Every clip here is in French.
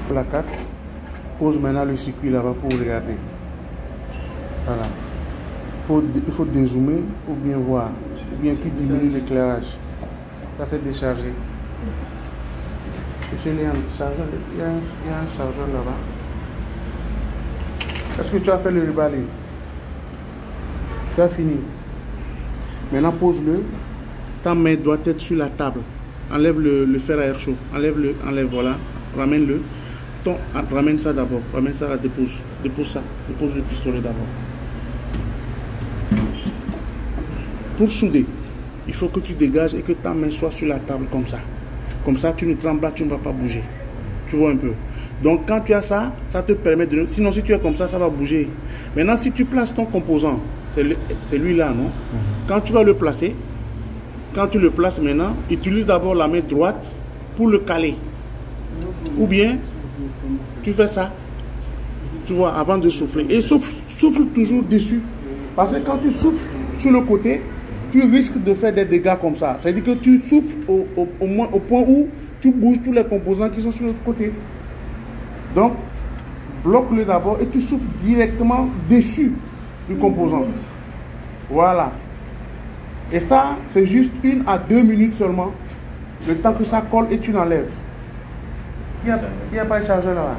La carte. Pose maintenant le circuit là-bas pour regarder. Voilà. Il faut dézoomer pour bien voir. Ou bien tu diminues l'éclairage. Ça c'est déchargé. Il y a un chargeur là-bas. Est-ce que tu as fait le reballing? Tu as fini. Maintenant pose-le. Ta main doit être sur la table. Enlève le fer à air chaud. Enlève, voilà. Ramène-le. Ramène ça d'abord. Ramène ça, dépose. Dépose ça. Dépose le pistolet d'abord. Pour souder, il faut que tu dégages et que ta main soit sur la table comme ça. Comme ça, tu ne trembles pas, tu ne vas pas bouger. Tu vois un peu. Donc, quand tu as ça, ça te permet de... Sinon, si tu es comme ça, ça va bouger. Maintenant, si tu places ton composant, c'est lui-là, non? Quand tu vas le placer, quand tu le places maintenant, utilise d'abord la main droite pour le caler. Ou bien, tu fais ça, tu vois, avant de souffler. Et souffle toujours dessus. Parce que quand tu souffles sur le côté, tu risques de faire des dégâts comme ça. C'est-à-dire que tu souffles au moins au point où tu bouges tous les composants qui sont sur l'autre côté. Donc, bloque-le d'abord et tu souffles directement dessus du composant. Voilà. Et ça, c'est juste 1 à 2 minutes seulement. Le temps que ça colle et tu l'enlèves. Il n'y a pas de chargeur là-bas.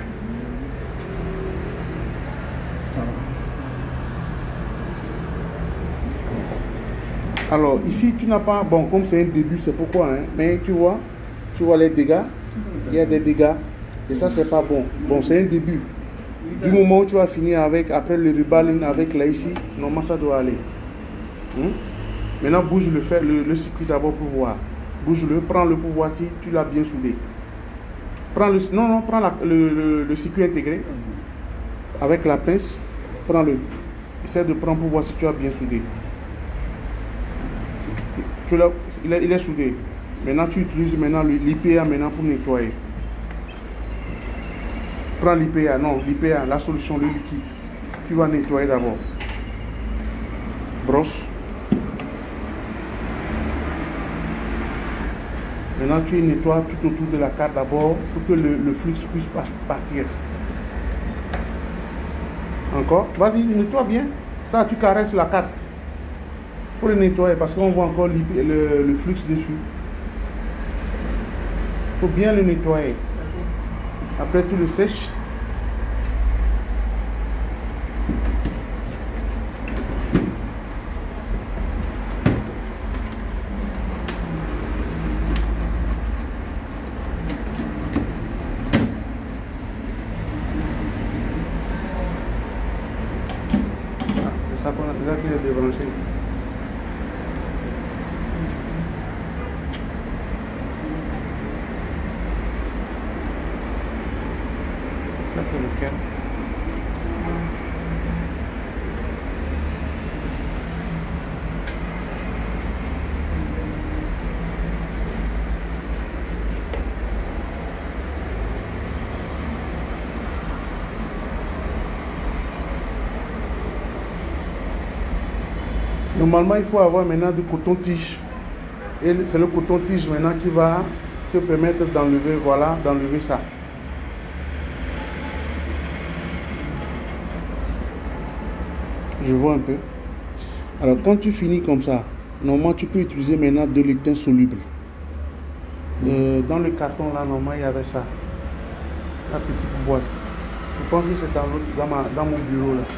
Alors, ici, tu n'as pas... Bon, comme c'est un début, c'est pourquoi. Hein, mais tu vois les dégâts. Il y a des dégâts. Et ça, c'est pas bon. Bon, c'est un début. Du moment où tu vas finir avec, après le reballing avec là ici, normalement, ça doit aller. Maintenant, bouge le circuit d'abord pour voir. Bouge-le, prends-le pour voir si tu l'as bien soudé. Prends le circuit intégré. Avec la pince, prends-le. Essaie de prendre pour voir si tu as bien soudé. Il est soudé. Maintenant, tu utilises maintenant l'IPA maintenant pour nettoyer. Prends l'IPA, non, l'IPA, la solution, le liquide. Tu vas nettoyer d'abord. Brosse. Maintenant, tu nettoies tout autour de la carte d'abord pour que le flux puisse partir. Encore. Vas-y, nettoie bien. Ça, tu caresses la carte. Il faut le nettoyer parce qu'on voit encore le flux dessus. Il faut bien le nettoyer. Après, tu le sèches. C'est ça qu'il est débranché. Ça c'est lequel? Normalement, il faut avoir maintenant du coton-tige. Et c'est le coton-tige maintenant qui va te permettre d'enlever, voilà, d'enlever ça. Je vois un peu. Alors, quand tu finis comme ça, normalement, tu peux utiliser maintenant de l'étain soluble. Dans le carton, là, normalement, il y avait ça. La petite boîte. Je pense que c'est dans mon bureau, là.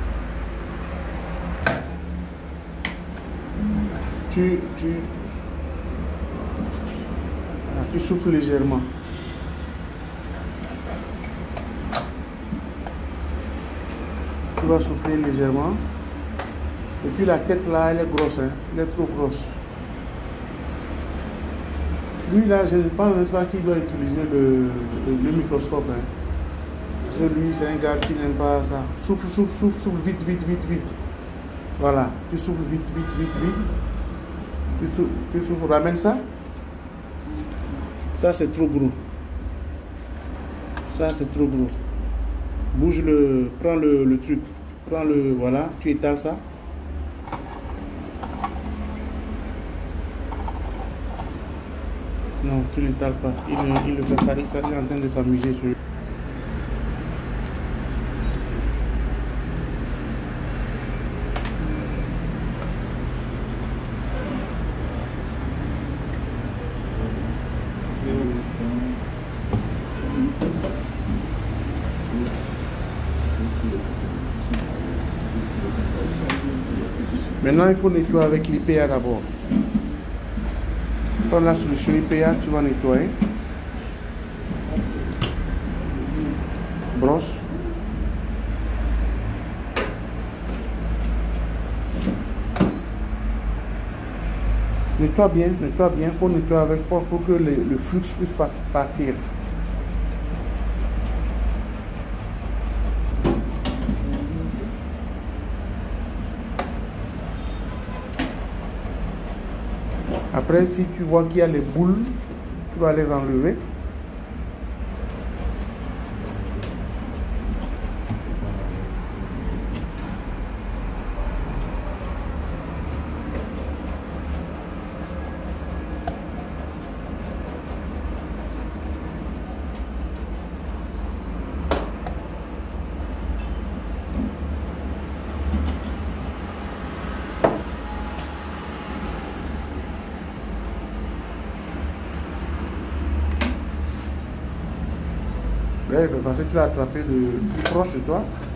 Tu souffles légèrement. Tu vas souffler légèrement. Et puis la tête là, elle est grosse. Hein? Elle est trop grosse. Lui là, je ne pense pas qu'il doit utiliser le microscope. Hein? Parce que lui, c'est un gars qui n'aime pas ça. Souffle, souffle, souffle, souffle, vite, vite, vite, vite. Voilà. Tu souffles vite, vite, vite, vite. Tu souffles, ramène ça. Ça c'est trop gros. Ça c'est trop gros. Bouge prends le truc. Prends voilà, tu étales ça. Non, tu n'étales pas. Il le fait pas, il est en train de s'amuser sur lui. Maintenant, il faut nettoyer avec l'IPA d'abord. Prends la solution IPA, tu vas nettoyer. Brosse. Nettoie bien, il faut nettoyer avec force pour que le flux puisse partir. Après, si tu vois qu'il y a les boules, tu vas les enlever. Ouais, parce que tu l'as attrapé de plus proche de toi.